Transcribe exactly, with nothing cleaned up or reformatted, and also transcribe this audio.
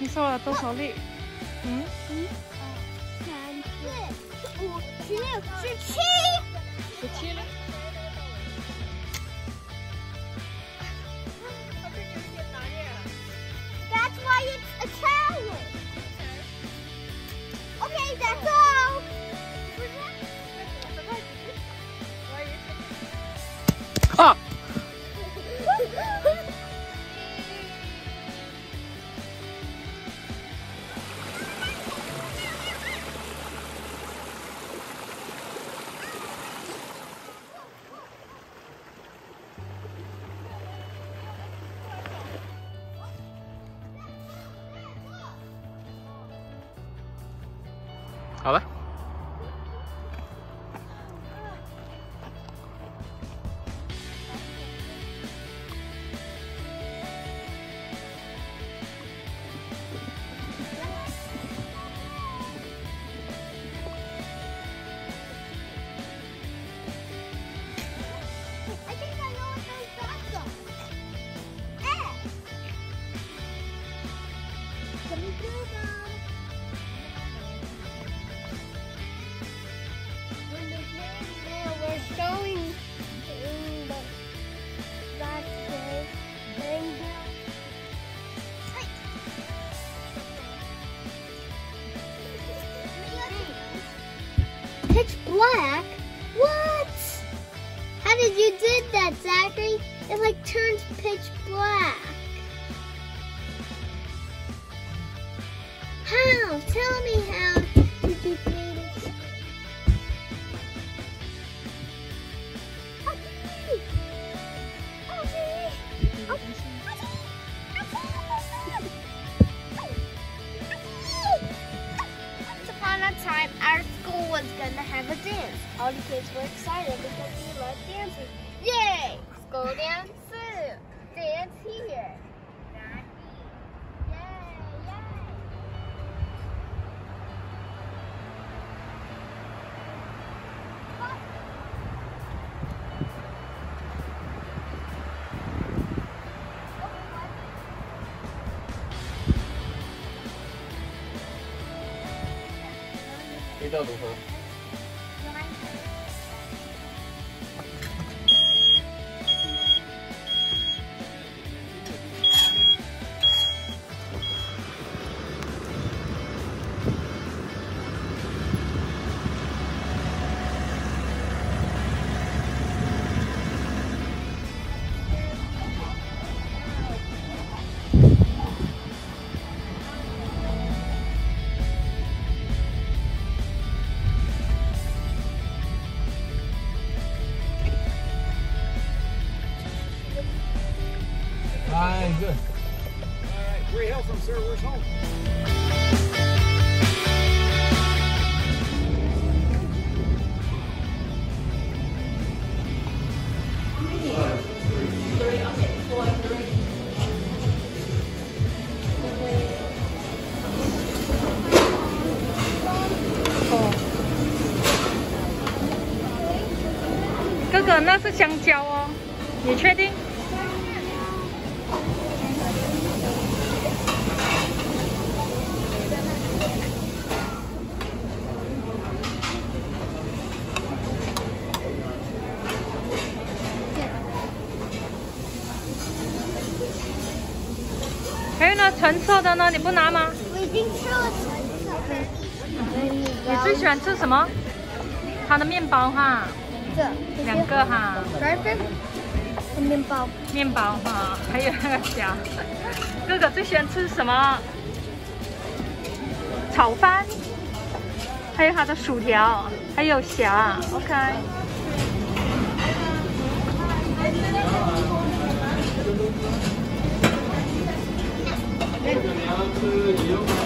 受了多少力？嗯， 一、二、三、四、五、十六、十七， 十七力。 That's why it's a challenge. Okay, that's all. 啊！好了。 I think I know what those dots are. Eh. Can we do them? When the camera was showing in the that way, then pitch black? What? How did you do that, Zachary? It like turns pitch black. How? Tell me how did you do this? Okay. Okay. Once upon a time, our school was gonna have a dance. All the kids were excited because we love dancing. Yay! School dance! Dance here. Yay! Yay! 味道如何？ Hi, good. All right, great help from sir. Where's home? Oh. 哥哥，那是香蕉哦，你确定？ 还有呢，橙色的呢，你不拿吗？ 我已经吃了橙色的。 你最喜欢吃什么？它的面包哈， 这两个哈， 这和面包。 面包哈，还有那个虾。哥哥最喜欢吃什么？炒饭，还有它的薯条，还有虾。OK。 你要吃，你用。